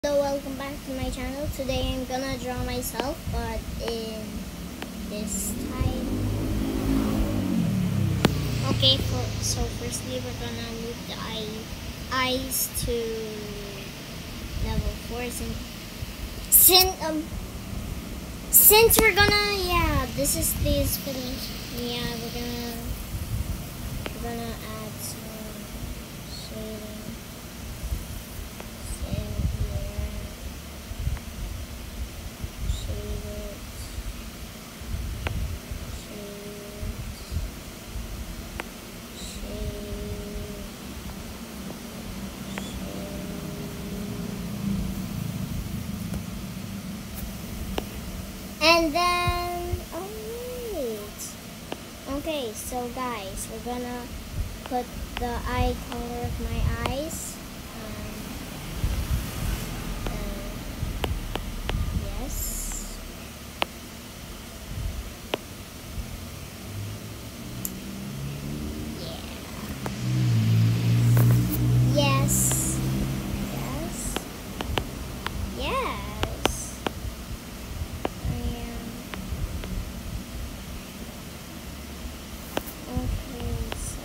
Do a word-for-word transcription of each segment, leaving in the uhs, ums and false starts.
Hello, welcome back to my channel. Today I'm gonna draw myself, but in this time. Okay, for, so firstly we're gonna move the eye, eyes to level four. Since, since, um, since we're gonna, yeah, this is this finish. Yeah, we're gonna, we're gonna add some shading. And then, oh wait. Okay, so guys, we're gonna put the eye color of my eyes. Um, uh, yes. Yeah. Yes. Yes. Yes. Okay, so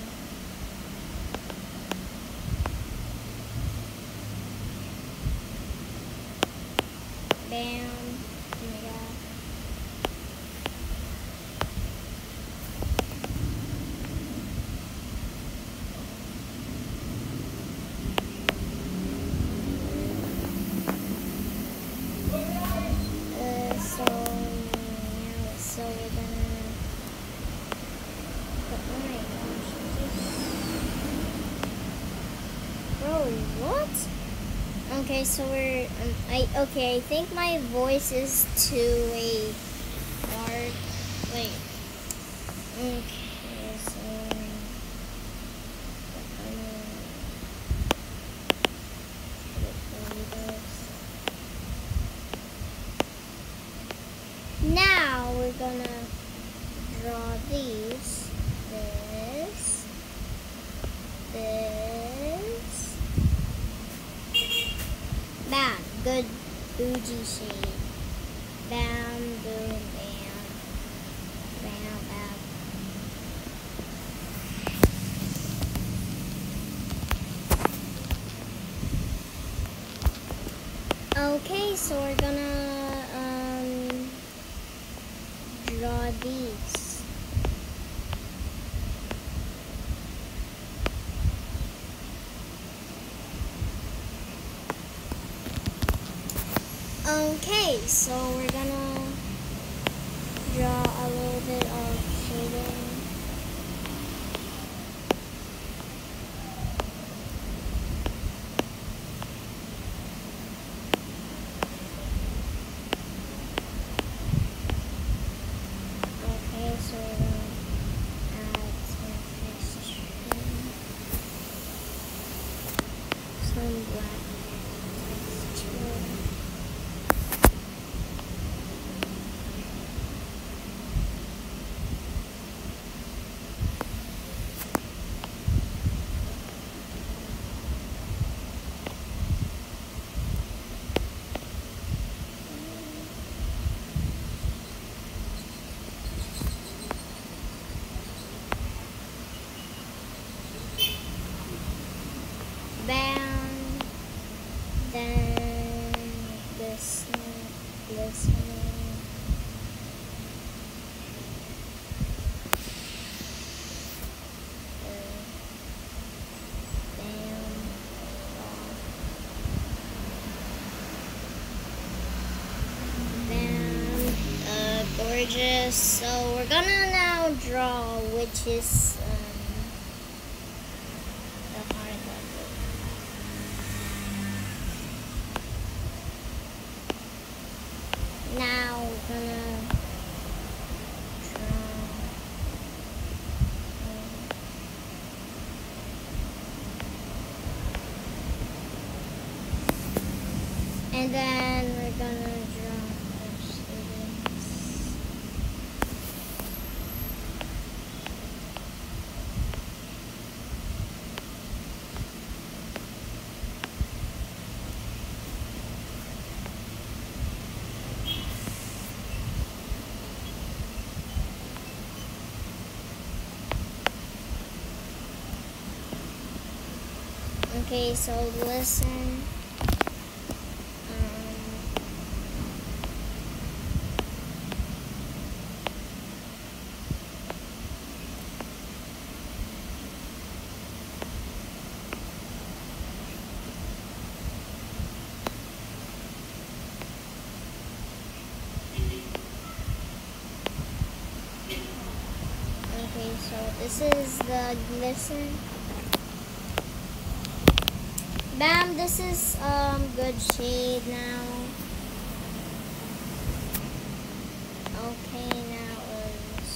bam. Oh my god. Uh, so yeah, so we're gonna put oh my gosh, bro, what? Okay, so we're um, I okay. I think my voice is too a dark. Wait. Okay, so now we're gonna draw these. This. This. Bam. Good bougie shade. Bam, boom, bam. Bam, bam. Okay, so we're gonna um, draw these. Okay, so we're gonna draw a little bit of shading. Okay, so we're gonna add some texture, some black texture. Bam. Then this one, this one. Uh, bam. Bam. Uh, gorgeous. So we're gonna now draw, which is um, the hard level. Now we're gonna draw um, and then we're gonna draw our students. Okay, so listen. Um, okay, so this is the glisten. Bam, this is um good shade now. Okay, now is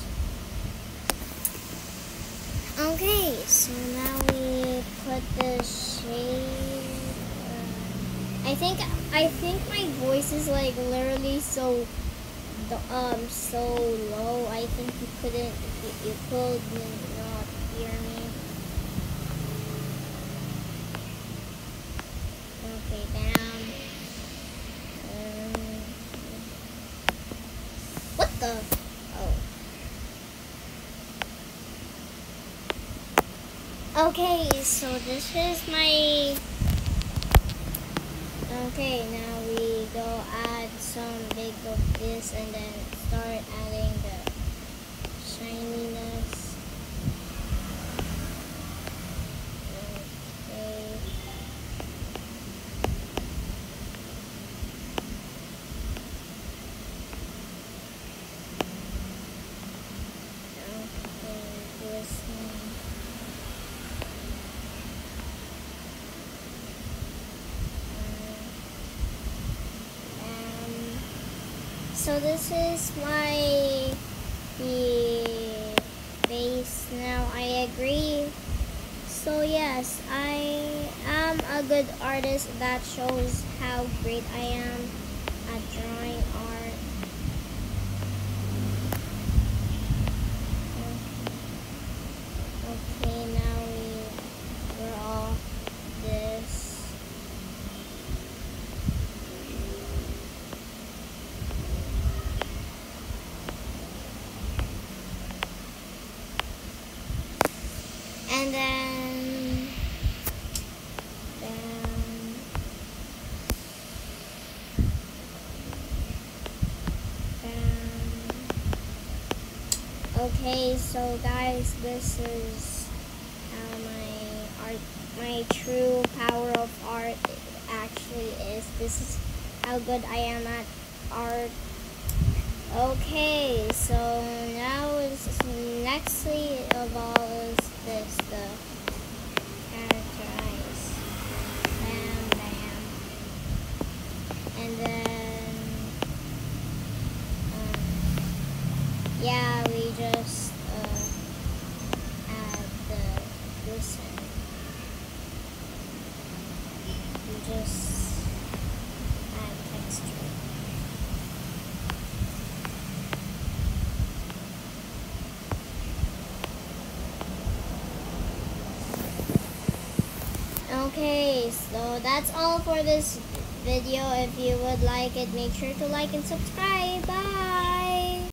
okay. So now we put the shade. Uh, I think I think my voice is like literally so um so low. I think you couldn't you, you could not hear me. Okay, down. Um, what the? Oh. Okay, so this is my. Okay, now we go add some big of this and then start adding the shininess. Okay. So this is my the base now. I agree. So yes, I am a good artist. That shows how great I am at drawing art. Okay, now we draw this. And then, then, then. Okay, so guys, this is how my art, my true power of art actually is. This is how good I am at art. Okay, so now is nextly of all is this, the characterize. Bam, bam. And then, um, yeah, we just uh, add the glisten. We just add texture. Okay, so that's all for this video. If you would like it, make sure to like and subscribe. Bye!